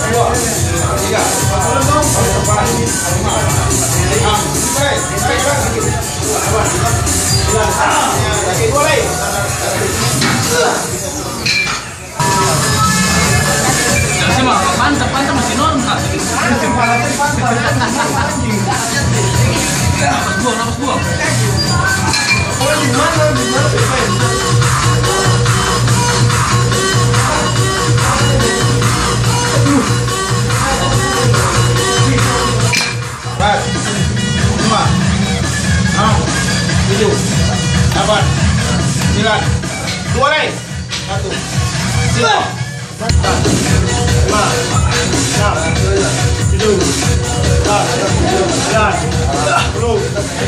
Mantap masih normal. Napas buang. Empat, lima, enam, tujuh, delapan, sembilan, dua lagi, satu, lima, enam, tujuh, delapan, sembilan, sepuluh,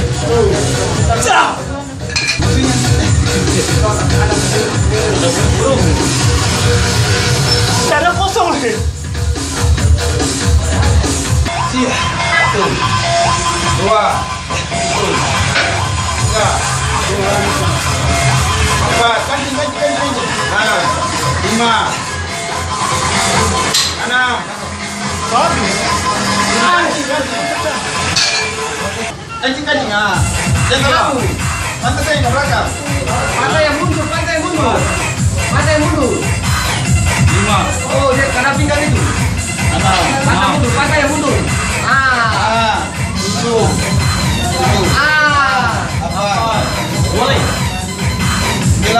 cara kosong nih. Satu, dua, tiga, empat, kancing. Nah, lima, enam, kancing. Ah, jangan pantai saya nggak belakang. Pantai yang mundur. Lima. Oh, dia karena pinggang itu. Pantai yang mundur. Tujuh. Apa? Boleh. 9.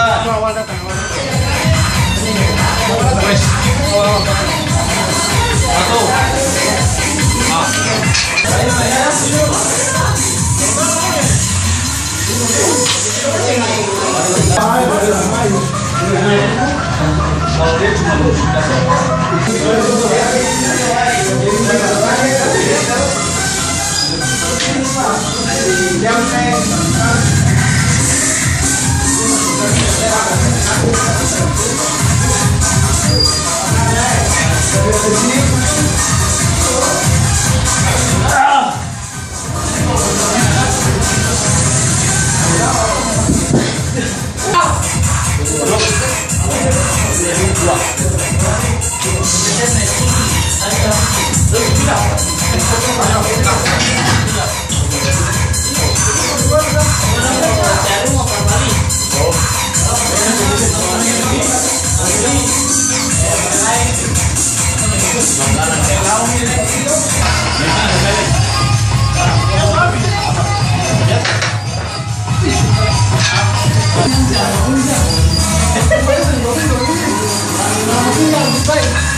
Wes. 对。